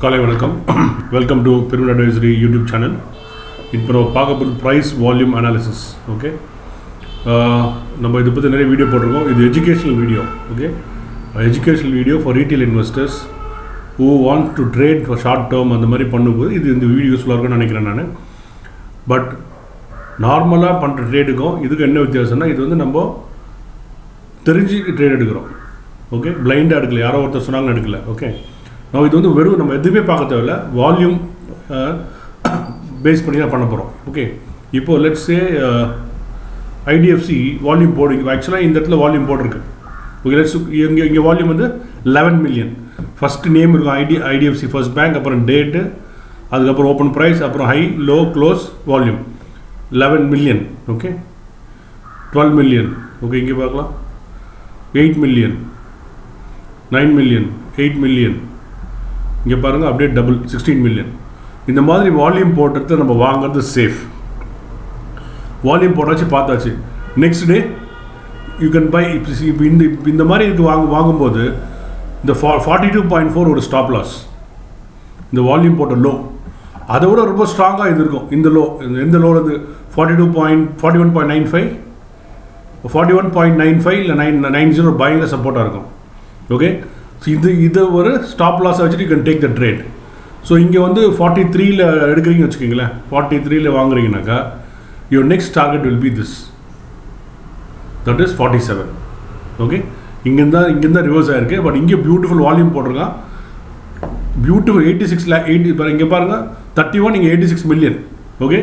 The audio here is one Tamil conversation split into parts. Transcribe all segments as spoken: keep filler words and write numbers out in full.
காலை வணக்கம். Welcome to Perumit advisory YouTube channel. இப்போ நம்ம பார்க்க போகிறது ப்ரைஸ் வால்யூம் அனாலிசிஸ். ஓகே, நம்ம இதை பற்றி நிறைய வீடியோ போட்டிருக்கோம். இது educational video. Okay, educational video for retail investors who want to trade for short term அந்த மாதிரி பண்ணும்போது இது இந்த வீடியோ யூஸ்ஃபுல்லாக இருக்கும்னு நினைக்கிறேன் நான். பட் நார்மலாக பண்ணுற ட்ரேடுக்கும் இதுக்கு என்ன வித்தியாசம்னா, இது வந்து நம்ம தெரிஞ்சு ட்ரேட் எடுக்கிறோம். ஓகே, பிளைண்டாக எடுக்கல, யாரோ ஒருத்தர் சொன்னாங்கன்னு எடுக்கல. ஓகே, நான் இது வந்து வெறும் நம்ம எதுவுமே பார்க்க தேவையில்ல, வால்யூம் பேஸ் பண்ணி தான் பண்ண போகிறோம். ஓகே, இப்போது let's see I D F C volume போடு. ஆக்சுவலாக இந்த இடத்துல வால்யூம் போட்டிருக்கு. ஓகே, லெட்ஸ் இங்கே இங்கே வால்யூம் வந்து லெவன் மில்லியன். ஃபஸ்ட்டு நேம் இருக்கும் ID I D F C first bank, அப்புறம் டேட்டு, அதுக்கப்புறம் ஓப்பன் ப்ரைஸ், அப்புறம் high low close volume eleven million. Okay, twelve million. Okay, இங்கே பார்க்கலாம் eight million, nine million, eight million. இங்கே பாருங்கள் அப்படியே டபுள் சிக்ஸ்டீன் மில்லியன். இந்த மாதிரி வால்யூம் போட்டுறது நம்ம வாங்குறது சேஃப். வால்யூம் போட்டாச்சு, பார்த்தாச்சு. Next day you can buy. இப்போ இந்த இந்த மாதிரி இருக்குது வாங்க வாங்கும்போது இந்த ஃபா ஃபார்ட்டி டூ பாயிண்ட் ஃபோர் ஒரு ஸ்டாப் லாஸ். இந்த வால்யூம் போட்ட லோ அதை விட ரொம்ப ஸ்ட்ராங்காக இது இருக்கும். இந்த லோ எந்த லோவில் இருந்து forty two point forty one point nine five forty one point nine five இல்லை நைன் நைன் ஜீரோ பயங்கர சப்போர்ட்டாக இருக்கும். ஓகே, ஸோ இது இதை ஒரு ஸ்டாப் லாஸை வச்சுட்டு you can take the trade. So இங்கே வந்து ஃபார்ட்டி த்ரீல எடுக்கிறீங்கன்னு வச்சுக்கிங்களேன், ஃபார்ட்டி த்ரீல வாங்குறீங்கனாக்கா your next target will be this, that is forty seven. Okay, இங்கேருந்து தான் இங்கேருந்து தான் ரிவர்ஸ் ஆகிருக்கு. பட் இங்கே பியூட்டிஃபுல் வால்யூம் போட்டிருக்கான். Beautiful eighty six lakh eighty இங்கே பாருங்கள் தேர்ட்டி ஒன் இங்கே eighty six million. Okay,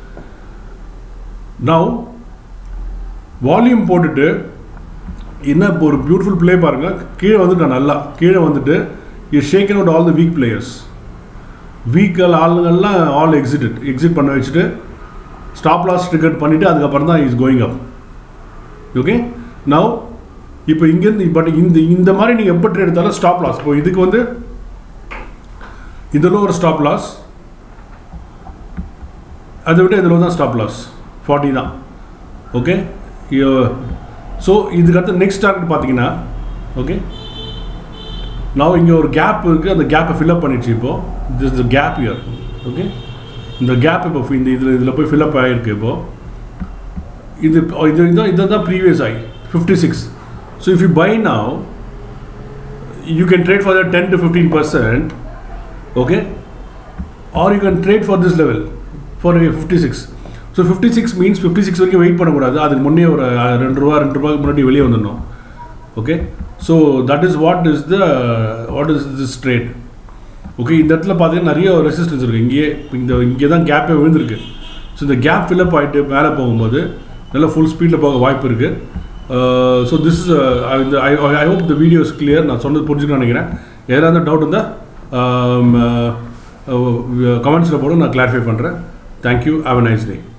now volume போட்டுட்டு என்ன இப்போ ஒரு பியூட்டிஃபுல் பிளே பாருங்கள். கீழே வந்துட்டு நல்லா கீழே வந்துட்டு you shaken out all the weak players. வீக்கல் ஆளுங்கள்லாம் ஆல் எக்ஸிட் எக்ஸிட் பண்ண வச்சுட்டு ஸ்டாப் லாஸ் டிக்கெட் பண்ணிவிட்டு அதுக்கப்புறம் தான் is going up. Okay, now இப்போ இங்கேருந்து பட் இந்த இந்த மாதிரி நீங்கள் எப்போ ட்ரேட் எடுத்தாலும் ஸ்டாப் லாஸ். இப்போ இதுக்கு வந்து இதில் ஒரு ஸ்டாப் லாஸ், அதை விட இதில் தான் ஸ்டாப் லாஸ் ஃபார்ட்டி தான். ஓகே, ஸோ இதுக்கடுத்து நெக்ஸ்ட் டார்கெட் பார்த்தீங்கன்னா, ஓகே நான் இங்கே ஒரு கேப் இருக்குது, அந்த கேப்பை ஃபில்அப் பண்ணிடுச்சு. இப்போது this the gap year. Okay, இந்த கேப் இப்போ இந்த இதில் இதில் போய் ஃபில்அப் ஆகிருக்கு. இப்போது இது இது இதுதான் இதை தான் ப்ரீவியஸ் ஆகி fifty six. So if you buy now you can trade for the ten to fifteen percent. Okay, or you can trade for this level for fifty six. So fifty six means fifty six வரைக்கும் வெயிட் பண்ணக்கூடாது. அதுக்கு முன்னே ஒரு ரெண்டு ரூபா ரெண்டு ரூபாய்க்கு முன்னாடி வெளியே வந்துடணும். Okay, so that is what is the what is this trade. Okay, இந்த இடத்துல பார்த்தீங்கன்னா நிறைய ரெசிஸ்டன்ஸ் இருக்குது. இங்கேயே இந்த இங்கே தான் கேப்பே விழுந்திருக்கு. ஸோ இந்த கேப் ஃபில்அப் ஆகிட்டு மேலே போகும்போது நல்லா ஃபுல் ஸ்பீடில் போக வாய்ப்பு இருக்குது. So this is I I hope the video is clear. நான் சொன்னது புரிஞ்சுக்கணும்னு நினைக்கிறேன். ஏதாவது டவுட் இருந்தால் கமெண்ட்ஸில் போட நான் கிளாரிஃபை பண்ணுறேன். Thank you. Have a nice day.